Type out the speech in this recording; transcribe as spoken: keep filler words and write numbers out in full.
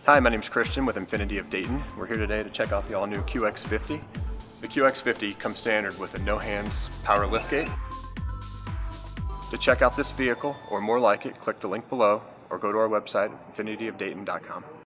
Hi, my name is Christian with INFINITI of Dayton. We're here today to check out the all-new Q X fifty. The Q X fifty comes standard with a no-hands power liftgate. To check out this vehicle, or more like it, click the link below, or go to our website, infinity of dayton dot com.